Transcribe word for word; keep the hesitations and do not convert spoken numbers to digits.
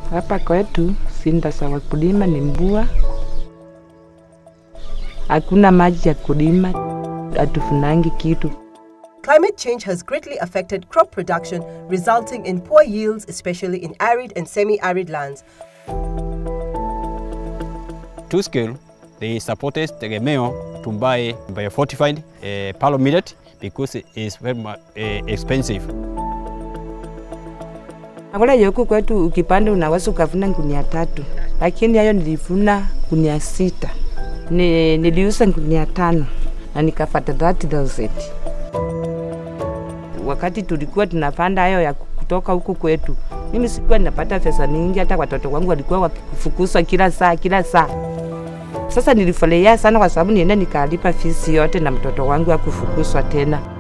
Hapa kwetu sinda za wakulima ni mvua. Hakuna maji ya kulima, hatufunangi kitu. Climate change has greatly affected crop production, resulting in poor yields, especially in arid and semi-arid lands. To scale, they supported Tegemeo to buy Biofortified uh, Pearl Millet because it is very much, uh, expensive. Akula yoku kwetu ukipanda unaweza ukavuna gunia tatu, lakini hayo nilivuna gunia sita. Ni niliuza gunia tano na nikapata thirty thousand. Wakati tulikuwa tunapanda hayo ya kutoka huku kwetu, mimi sikuwa ninapata pesa nyingi, hata watoto wangu walikuwa wakifukuzwa kila saa kila saa. Sasa nilifurahia sana kwa sababu nienda nikalipa fees yote na mtoto wangu akufukuzwa tena.